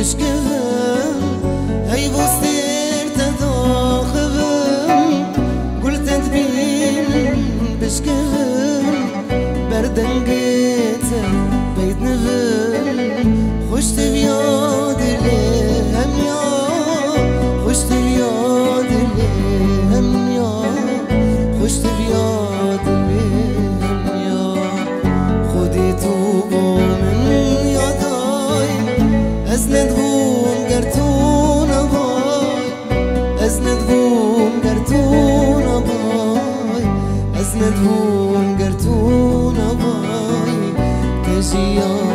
بشكفم هاي بوستير تداخبم قلت تبين بشكفم بردن قيتم بيت نفم خشت بياد لهم يا خشت بياد لهم يا خشت بياد لهم يا خودي توبو من يداي ازندهم قرتون باي ازندهم قرتون باي ازندهم قرتون باي تجيا